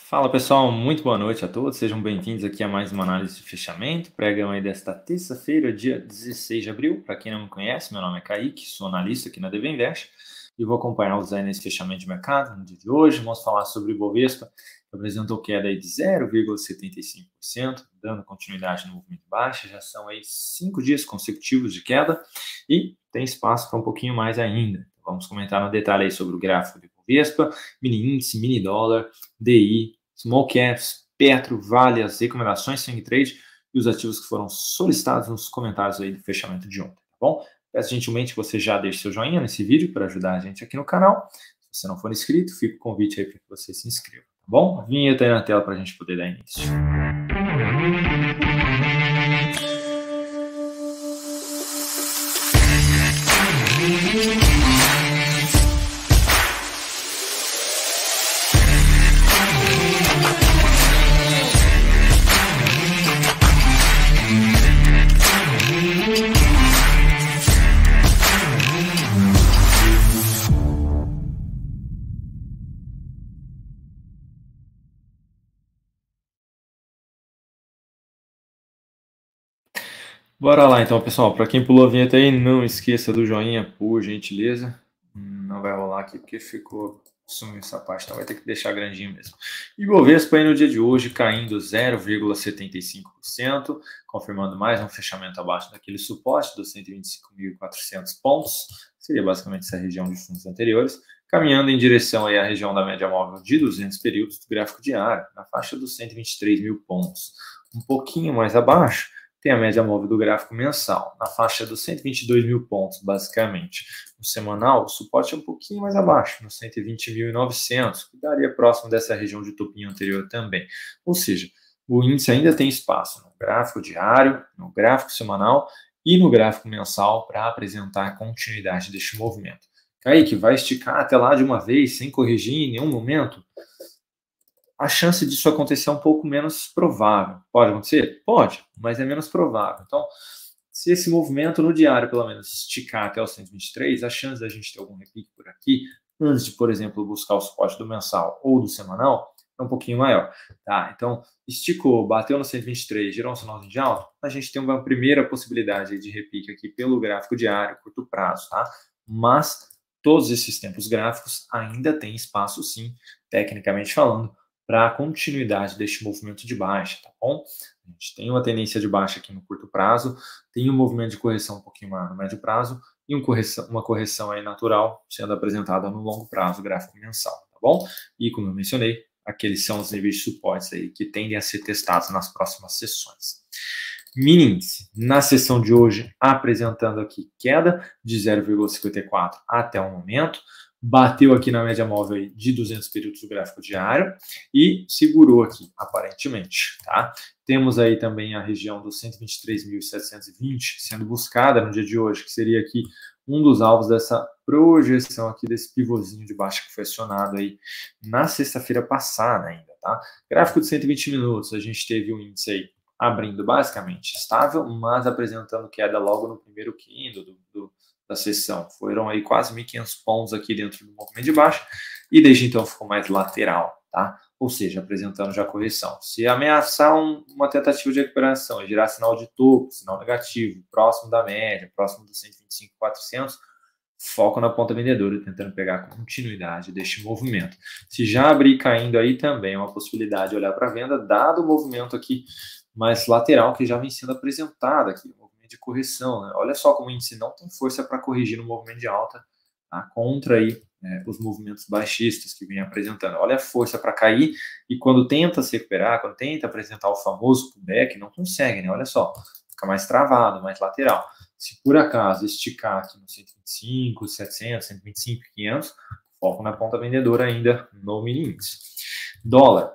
Fala pessoal, muito boa noite a todos, sejam bem-vindos aqui a mais uma análise de fechamento, pregão aí desta terça-feira, dia 16 de abril. Para quem não me conhece, meu nome é Kaique, sou analista aqui na DV Invest e vou acompanhar-vos aí nesse fechamento de mercado no dia de hoje. Vamos falar sobre o Ibovespa, que apresentou queda aí de 0,75%, dando continuidade no movimento baixo. Já são aí 5 dias consecutivos de queda e tem espaço para um pouquinho mais ainda. Vamos comentar no detalhe aí sobre o gráfico do Ibovespa, mini índice, mini dólar, DI, small caps, Petro, Vale, as recomendações swing trade e os ativos que foram solicitados nos comentários aí do fechamento de ontem, tá bom? Peço gentilmente que você já deixe seu joinha nesse vídeo para ajudar a gente aqui no canal. Se você não for inscrito, fica o convite aí para que você se inscreva, tá bom? Vinheta aí na tela para a gente poder dar início. Bora lá então, pessoal. Para quem pulou a vinheta aí, não esqueça do joinha, por gentileza. Não vai rolar aqui porque ficou sumiu essa parte, então vai ter que deixar grandinho mesmo. Ibovespa aí no dia de hoje caindo 0,75%, confirmando mais um fechamento abaixo daquele suporte dos 125.400 pontos, seria basicamente essa região de fundos anteriores, caminhando em direção aí à região da média móvel de 200 períodos do gráfico diário, na faixa dos 123 mil pontos. Um pouquinho mais abaixo, tem a média móvel do gráfico mensal, na faixa dos 122 mil pontos, basicamente. No semanal, o suporte é um pouquinho mais abaixo, nos 120.900, que daria próximo dessa região de topinho anterior também. Ou seja, o índice ainda tem espaço no gráfico diário, no gráfico semanal e no gráfico mensal para apresentar a continuidade deste movimento. Kaique, vai esticar até lá de uma vez, sem corrigir em nenhum momento? A chance disso acontecer é um pouco menos provável. Pode acontecer? Pode, mas é menos provável. Então, se esse movimento no diário, pelo menos, esticar até o 123, a chance da gente ter algum repique por aqui, antes de, por exemplo, buscar o suporte do mensal ou do semanal, é um pouquinho maior. Tá? Então, esticou, bateu no 123, gerou um sinalzinho de alta, a gente tem uma primeira possibilidade de repique aqui pelo gráfico diário, curto prazo. Tá? Mas todos esses tempos gráficos ainda têm espaço, sim, tecnicamente falando, para a continuidade deste movimento de baixa, tá bom? A gente tem uma tendência de baixa aqui no curto prazo, tem um movimento de correção um pouquinho maior no médio prazo e uma correção aí natural sendo apresentada no longo prazo, gráfico mensal, tá bom? E como eu mencionei, aqueles são os níveis de suportes aí que tendem a ser testados nas próximas sessões. Mini índice, na sessão de hoje, apresentando aqui queda de 0,54 até o momento, bateu aqui na média móvel de 200 períodos do gráfico diário e segurou aqui, aparentemente, tá? Temos aí também a região dos 123.720 sendo buscada no dia de hoje, que seria aqui um dos alvos dessa projeção aqui desse pivôzinho de baixa que foi acionado aí na sexta-feira passada ainda, tá? Gráfico de 120 minutos, a gente teve um índice aí abrindo basicamente estável, mas apresentando queda logo no primeiro candle da sessão. Foram aí quase 1.500 pontos aqui dentro do movimento de baixa e desde então ficou mais lateral, tá? Ou seja, apresentando já correção. Se ameaçar uma tentativa de recuperação e gerar sinal de topo, sinal negativo, próximo da média, próximo dos 125.400, foco na ponta vendedora, tentando pegar a continuidade deste movimento. Se já abrir caindo aí também é uma possibilidade de olhar para a venda, dado o movimento aqui mais lateral que já vem sendo apresentado aqui, de correção, né? Olha só como o índice não tem força para corrigir no movimento de alta, tá? Contra aí, os movimentos baixistas que vem apresentando. Olha a força para cair e quando tenta se recuperar, quando tenta apresentar o famoso pullback, não consegue, né? Olha só, fica mais travado, mais lateral. Se por acaso esticar aqui no 125, 700, 125, 500, foco na ponta vendedora ainda no mini índice. Dólar.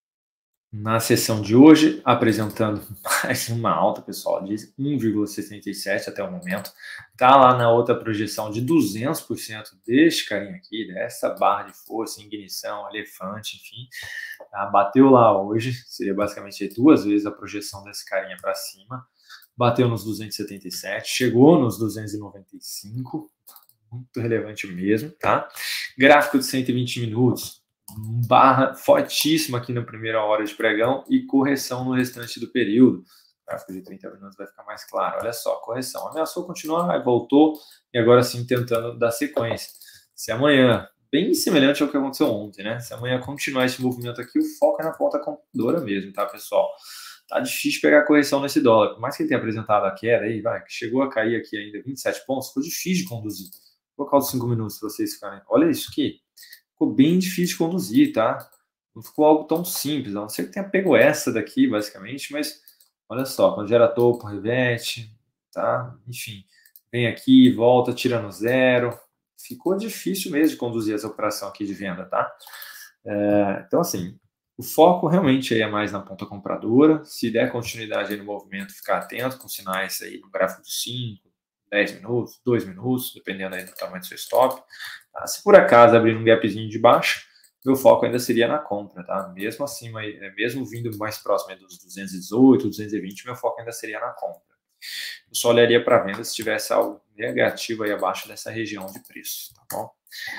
Na sessão de hoje, apresentando mais uma alta, pessoal, de 1,67 até o momento. Está lá na outra projeção de 200% deste carinha aqui, dessa barra de força, ignição, elefante, enfim. Tá? Bateu lá hoje, seria basicamente 2 vezes a projeção desse carinha para cima. Bateu nos 277, chegou nos 295, muito relevante mesmo, tá? Gráfico de 120 minutos. barra fortíssima aqui na primeira hora de pregão e correção no restante do período. O gráfico de 30 minutos vai ficar mais claro. Olha só, correção. Ameaçou continuar, voltou e agora sim tentando dar sequência. Se amanhã, bem semelhante ao que aconteceu ontem, né? Se amanhã continuar esse movimento aqui, o foco é na ponta compradora mesmo, tá, pessoal? Tá difícil pegar correção nesse dólar. Por mais que ele tenha apresentado a queda aí, chegou a cair aqui ainda 27 pontos, ficou difícil de conduzir. Vou colocar os 5 minutos para vocês ficarem. Olha isso aqui. Ficou bem difícil de conduzir, tá? Não ficou algo tão simples. A não ser que tenha pego essa daqui, basicamente, mas olha só, quando gera topo, reverte, tá? Enfim, vem aqui, volta, tira no zero. Ficou difícil mesmo de conduzir essa operação aqui de venda, tá? Então, assim, o foco realmente aí é mais na ponta compradora. Se der continuidade aí no movimento, ficar atento com sinais aí no gráfico de 5, 10 minutos, 2 minutos, dependendo aí do tamanho do seu stop. Tá? Se por acaso abrir um gapzinho de baixo, meu foco ainda seria na compra, tá? Mesmo acima, mesmo vindo mais próximo aí dos 218, 220, meu foco ainda seria na compra. Eu só olharia para venda se tivesse algo negativo aí abaixo dessa região de preço, tá bom?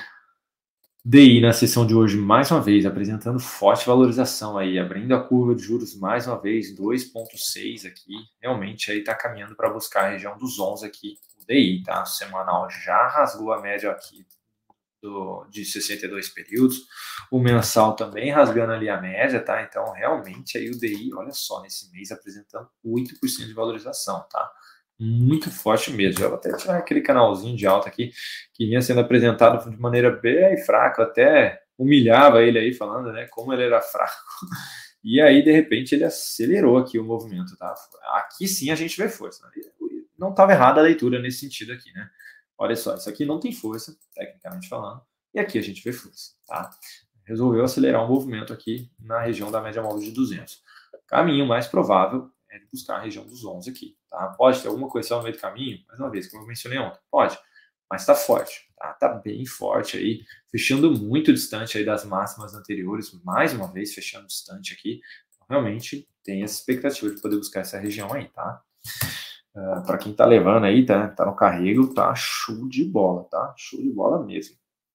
DI na sessão de hoje, mais uma vez, apresentando forte valorização aí, abrindo a curva de juros mais uma vez, 2,6 aqui, realmente aí está caminhando para buscar a região dos 11 aqui, o DI, tá? O semanal já rasgou a média aqui de 62 períodos, o mensal também rasgando ali a média, tá? Então, realmente aí o DI, olha só, nesse mês apresentando 8% de valorização, tá? Muito forte mesmo. Eu vou até tirar aquele canalzinho de alta aqui que vinha sendo apresentado de maneira bem fraca, até humilhava ele aí falando, né, como ele era fraco. E aí, de repente, ele acelerou aqui o movimento, tá? Aqui sim a gente vê força. Não estava errada a leitura nesse sentido aqui, né? Olha só, isso aqui não tem força, tecnicamente falando, e aqui a gente vê força, tá? Resolveu acelerar o movimento aqui na região da média móvel de 200. Caminho mais provável é de buscar a região dos 11 aqui, tá? Pode ter alguma correção no meio do caminho, mais uma vez, como eu mencionei ontem, pode, mas tá forte, tá? Tá bem forte aí, fechando muito distante aí das máximas anteriores, mais uma vez fechando distante aqui, então, realmente tem essa expectativa de poder buscar essa região aí, tá? Para quem tá levando aí, tá no carrego, tá show de bola, tá? Show de bola mesmo.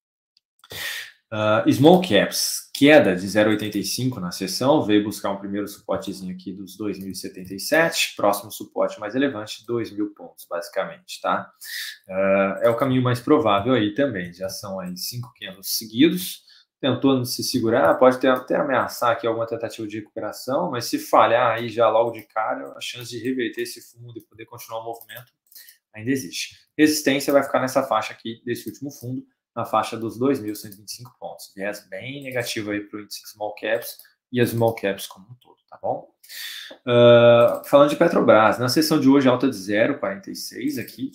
Small Caps, queda de 0,85 na sessão, veio buscar um primeiro suportezinho aqui dos 2.077, próximo suporte mais relevante, 2.000 pontos, basicamente, tá? É o caminho mais provável aí também, já são aí 5 candles seguidos, tentou se segurar, pode até ameaçar aqui alguma tentativa de recuperação, mas se falhar aí já logo de cara, a chance de reverter esse fundo e poder continuar o movimento ainda existe. Resistência vai ficar nessa faixa aqui desse último fundo, na faixa dos 2.125 pontos. Viés bem negativo aí para o índice Small Caps e as Small Caps como um todo, tá bom? Falando de Petrobras, na sessão de hoje alta de 0,46 aqui,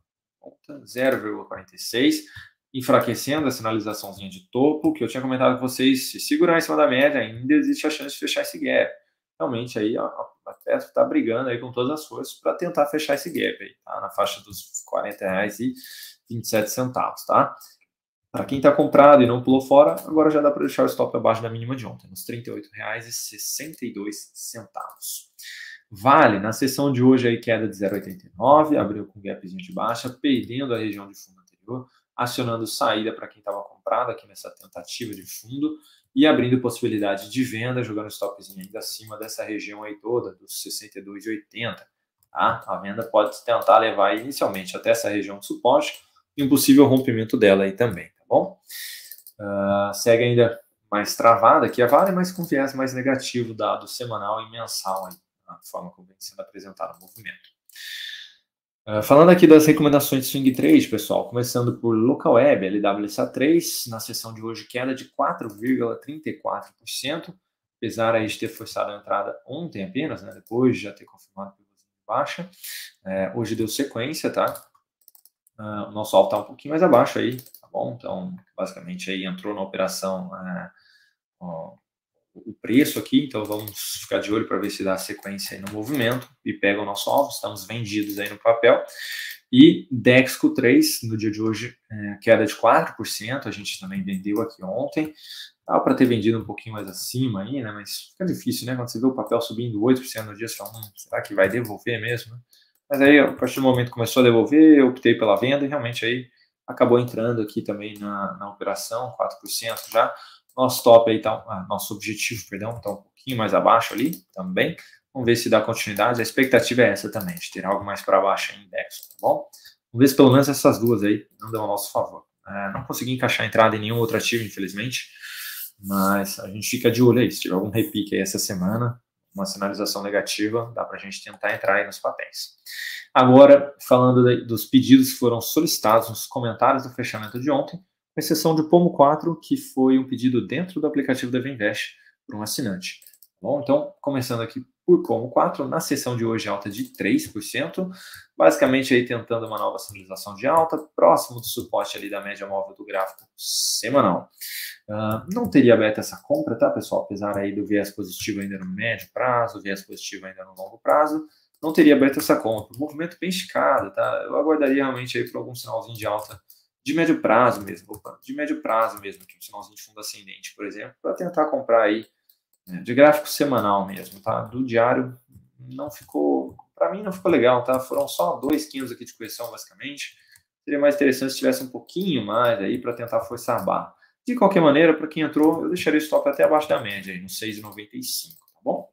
0,46, enfraquecendo a sinalizaçãozinha de topo, que eu tinha comentado com vocês, se segurar em cima da média, ainda existe a chance de fechar esse gap. Realmente aí a Petro está brigando aí com todas as forças para tentar fechar esse gap aí, tá? Na faixa dos R$40,27, tá? Para quem está comprado e não pulou fora, agora já dá para deixar o stop abaixo da mínima de ontem, nos R$38,62. Vale, na sessão de hoje, aí, queda de 0,89, abriu com gapzinho de baixa, perdendo a região de fundo anterior, acionando saída para quem estava comprado aqui nessa tentativa de fundo e abrindo possibilidade de venda, jogando stopzinho ainda acima dessa região aí toda, dos 62,80. Tá? A venda pode tentar levar inicialmente até essa região de suporte e um possível rompimento dela aí também, tá bom? Segue ainda mais travada aqui a Vale, mas com viés mais negativo, dado semanal e mensal aí, a forma como vem sendo apresentado o movimento. Falando aqui das recomendações de swing trade, pessoal, começando por Local Web, LWSA3, na sessão de hoje queda de 4,34%, apesar aí de ter forçado a entrada ontem apenas, né, depois de já ter confirmado que baixa, hoje deu sequência, tá? O nosso alvo está um pouquinho mais abaixo aí, tá bom? Então, basicamente aí entrou na operação o preço aqui, então vamos ficar de olho para ver se dá sequência aí no movimento e pega o nosso alvo, estamos vendidos aí no papel. E Dexco 3, no dia de hoje, queda de 4%, a gente também vendeu aqui ontem, dá para ter vendido um pouquinho mais acima aí, né, mas fica difícil, né, quando você vê o papel subindo 8% no dia, você fala, será que vai devolver mesmo, né? Mas aí, a partir do momento que começou a devolver, eu optei pela venda e realmente aí acabou entrando aqui também na operação, 4% já. Nosso top aí tá, nosso objetivo, perdão, tá um pouquinho mais abaixo ali também. Vamos ver se dá continuidade. A expectativa é essa também, de ter algo mais para baixo em index, tá bom? Vamos ver se pelo menos essas duas aí não dão ao nosso favor. Não consegui encaixar a entrada em nenhum outro ativo, infelizmente, mas a gente fica de olho aí. Se tiver algum repique aí essa semana, uma sinalização negativa, dá para a gente tentar entrar aí nos papéis. Agora, falando dos pedidos que foram solicitados nos comentários do fechamento de ontem, com exceção de Pomo 4, que foi um pedido dentro do aplicativo da Vinvest por um assinante. Bom, então, começando aqui por Pomo 4, na sessão de hoje alta de 3%, basicamente aí tentando uma nova sinalização de alta, próximo do suporte ali da média móvel do gráfico semanal. Não teria aberto essa compra, tá, pessoal? Apesar aí do viés positivo ainda no médio prazo, viés positivo ainda no longo prazo, não teria aberto essa compra. Movimento bem esticado, tá? Eu aguardaria realmente aí por algum sinalzinho de alta de médio prazo mesmo, de médio prazo mesmo, aqui um sinalzinho de fundo ascendente, por exemplo, para tentar comprar aí de gráfico semanal mesmo, tá? Do diário não ficou, para mim não ficou legal, tá? Foram só 2 quilos aqui de correção, basicamente. Seria mais interessante se tivesse um pouquinho mais aí para tentar forçar a barra. De qualquer maneira, para quem entrou, eu deixaria o stop até abaixo da média, aí, no 6,95, tá bom?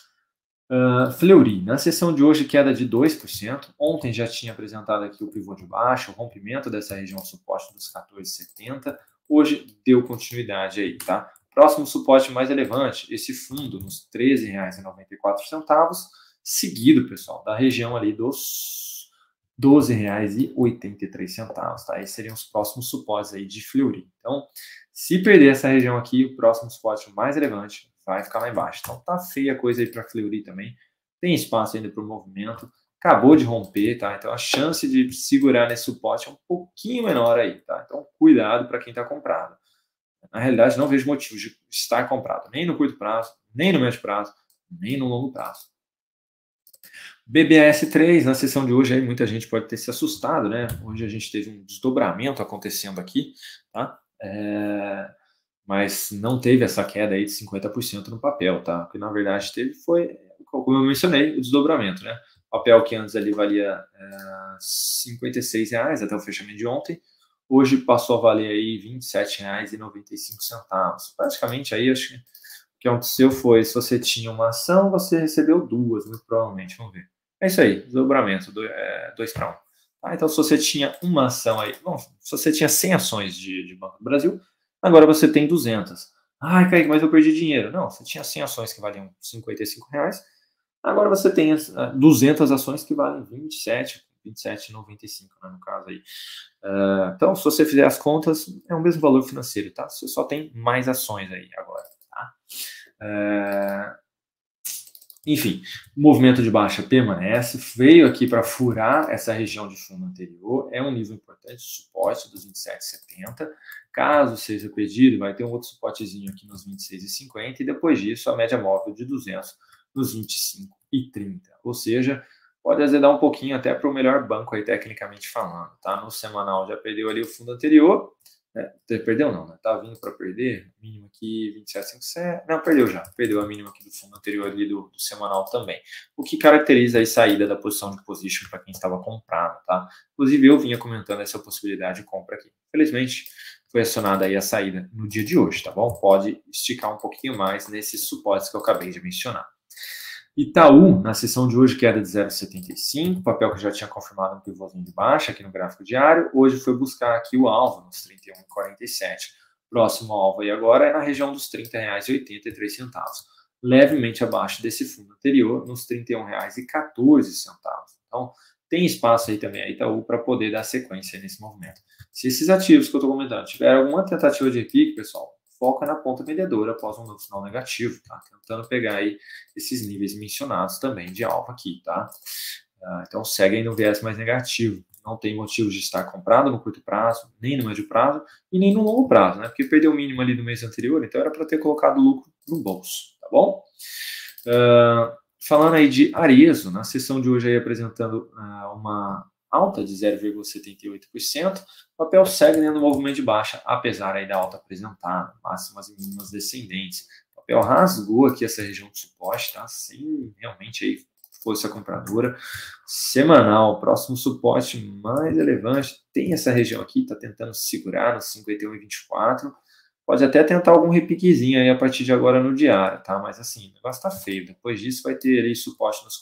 Fleury, na sessão de hoje, queda de 2%. Ontem já tinha apresentado aqui o pivô de baixo, o rompimento dessa região de suporte dos 14,70. Hoje deu continuidade aí, tá? Próximo suporte mais relevante, esse fundo nos R$ 13,94, seguido, pessoal, da região ali dos R$ 12,83, tá? Esses seriam os próximos suportes aí de Fleury. Então, se perder essa região aqui, o próximo suporte mais relevante vai ficar lá embaixo. Então, tá feia a coisa aí para Fleury também. Tem espaço ainda para o movimento. Acabou de romper, tá? Então, a chance de segurar nesse suporte é um pouquinho menor aí, tá? Então, cuidado para quem está comprado. Na realidade, não vejo motivo de estar comprado, nem no curto prazo, nem no médio prazo, nem no longo prazo. BBAS3, na sessão de hoje, aí muita gente pode ter se assustado, né? Hoje a gente teve um desdobramento acontecendo aqui, tá? Mas não teve essa queda aí de 50% no papel, tá? O que na verdade teve foi, como eu mencionei, o desdobramento, né? O papel que antes ali valia R$ 56 até o fechamento de ontem, hoje passou a valer aí R$ 27,95. Praticamente aí, acho que o que aconteceu foi, se você tinha uma ação, você recebeu duas, muito provavelmente, vamos ver. É isso aí, desdobramento, 2 para 1. Tá? Então, se você tinha uma ação aí, bom, se você tinha 100 ações de Banco do Brasil, agora você tem 200. Ai, Kaique, mas eu perdi dinheiro. Não, você tinha 100 ações que valiam R$ 55, agora você tem 200 ações que valem 27,95, né, no caso aí. Então, se você fizer as contas, é o mesmo valor financeiro, tá? Você só tem mais ações aí agora, tá? Enfim, o movimento de baixa permanece, veio aqui para furar essa região de fundo anterior, é um nível importante, suporte dos 27,70. Caso seja perdido, vai ter um outro suportezinho aqui nos 26,50 e depois disso a média móvel de 200 nos 25,30. Ou seja, pode azedar um pouquinho até para o melhor banco aí tecnicamente falando, tá? No semanal já perdeu ali o fundo anterior, perdeu não, né? Tá vindo para perder, mínimo aqui 27,57, não, perdeu já, perdeu a mínima aqui do fundo anterior ali do semanal também, o que caracteriza a saída da posição de position para quem estava comprado, tá? Inclusive eu vinha comentando essa possibilidade de compra aqui, infelizmente foi acionada aí a saída no dia de hoje, tá bom? Pode esticar um pouquinho mais nesses suportes que eu acabei de mencionar. Itaú, na sessão de hoje, queda de 0,75, papel que já tinha confirmado um pivôzinho de baixa aqui no gráfico diário, hoje foi buscar aqui o alvo nos 31,47. Próximo alvo aí agora é na região dos R$ 30,83, levemente abaixo desse fundo anterior, nos R$ 31,14. Então, tem espaço aí também a Itaú para poder dar sequência nesse movimento. Se esses ativos que eu estou comentando tiver alguma tentativa de repique, pessoal, foca na ponta vendedora após um novo sinal negativo, tá? Tentando pegar aí esses níveis mencionados também de alvo aqui, tá? Então segue aí no viés mais negativo. Não tem motivo de estar comprado no curto prazo, nem no médio prazo e nem no longo prazo, né? Porque perdeu o mínimo ali no mês anterior, então era para ter colocado lucro no bolso, tá bom? Falando aí de Arezzo, na sessão de hoje aí apresentando uma alta de 0,78%, o papel segue no movimento de baixa, apesar aí da alta apresentada, máximas e mínimas descendentes. O papel rasgou aqui essa região de suporte, tá? Sem realmente aí força compradora. Semanal, próximo suporte mais relevante, tem essa região aqui, tá tentando segurar no 51,24. Pode até tentar algum repiquezinho aí a partir de agora no diário, tá? Mas assim, o negócio tá feio. Depois disso vai ter aí suporte nos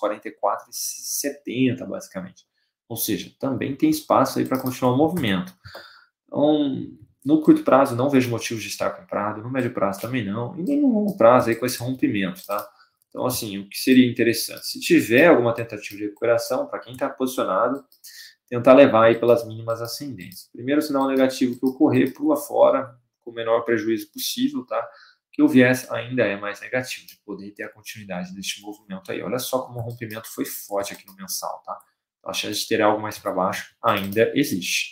44,70, basicamente. Ou seja, também tem espaço aí para continuar o movimento. Então, no curto prazo não vejo motivos de estar comprado, no médio prazo também não, e nem no longo prazo aí com esse rompimento, tá? Então, assim, o que seria interessante? Se tiver alguma tentativa de recuperação, para quem está posicionado, tentar levar aí pelas mínimas ascendentes. Primeiro sinal negativo que ocorrer, pula fora, com o menor prejuízo possível, tá? Que o viés ainda é mais negativo, de poder ter a continuidade deste movimento aí. Olha só como o rompimento foi forte aqui no mensal, tá? A chance de ter algo mais para baixo ainda existe.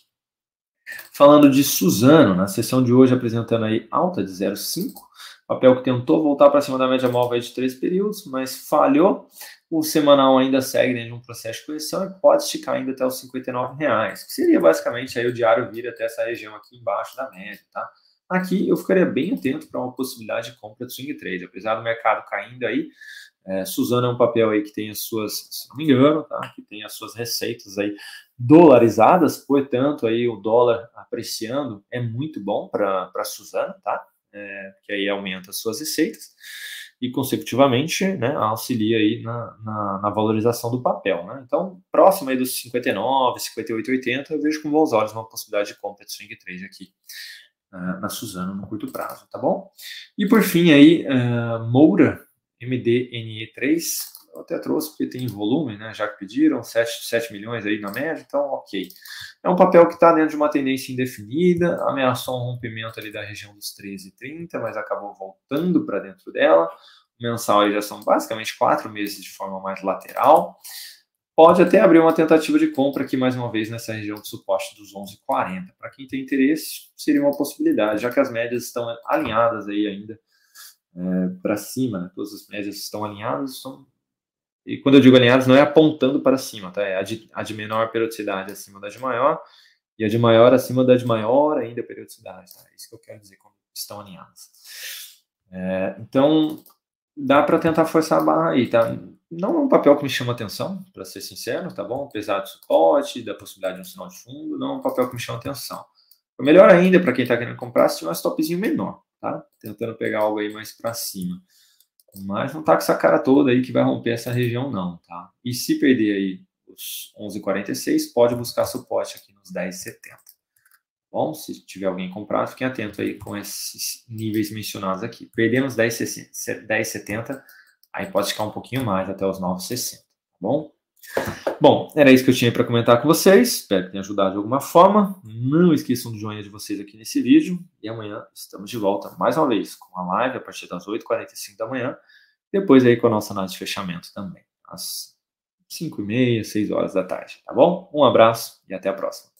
Falando de Suzano, na sessão de hoje apresentando aí alta de 0,5, papel que tentou voltar para cima da média móvel de 3 períodos, mas falhou. O semanal ainda segue dentro de um processo de correção e pode esticar ainda até os R$59, que seria basicamente aí o diário vir até essa região aqui embaixo da média, tá? Aqui eu ficaria bem atento para uma possibilidade de compra de swing trade, apesar do mercado caindo aí. Suzano é um papel aí que tem as suas, se não me engano, tá? Que tem as suas receitas aí dolarizadas, portanto aí o dólar apreciando é muito bom para Suzano, tá? Que aí aumenta as suas receitas e consecutivamente, né, auxilia aí na valorização do papel, né? Então, próximo aí dos 59, 58,80, eu vejo com bons olhos uma possibilidade de compra de swing trade aqui na Suzano no curto prazo, tá bom? E por fim aí, Moura, MDNE3, eu até trouxe porque tem volume, né? Já que pediram, 7 milhões aí na média, então ok. É um papel que está dentro de uma tendência indefinida, ameaçou um rompimento ali da região dos 13,30, mas acabou voltando para dentro dela. O mensal aí já são basicamente 4 meses de forma mais lateral. Pode até abrir uma tentativa de compra aqui mais uma vez nessa região de suporte dos 11,40. Para quem tem interesse, seria uma possibilidade, já que as médias estão alinhadas aí ainda para cima, né? Todas as médias estão alinhadas, e quando eu digo alinhadas, não é apontando para cima, tá? É a de menor periodicidade acima da de maior, e a de maior acima da de maior ainda periodicidade, tá? É isso que eu quero dizer quando estão alinhadas. Então, dá para tentar forçar a barra aí, tá? Não é um papel que me chama atenção, para ser sincero, tá bom? Apesar do suporte, da possibilidade de um sinal de fundo, não é um papel que me chama atenção. O melhor ainda, para quem está querendo comprar, se tiver um stopzinho menor, tá? Tentando pegar algo aí mais para cima. Mas não tá com essa cara toda aí que vai romper essa região não, tá? E se perder aí os 11,46, pode buscar suporte aqui nos 10,70. Bom, se tiver alguém comprado, fiquem atentos aí com esses níveis mencionados aqui. Perdendo os 10,70, aí pode ficar um pouquinho mais, até os 9,60, tá bom? Bom, era isso que eu tinha para comentar com vocês. Espero que tenha ajudado de alguma forma. Não esqueçam do joinha de vocês aqui nesse vídeo. E amanhã estamos de volta mais uma vez com a live a partir das 8h45 da manhã. Depois aí com a nossa análise de fechamento também, às 5h30, 6 horas da tarde, tá bom? Um abraço e até a próxima.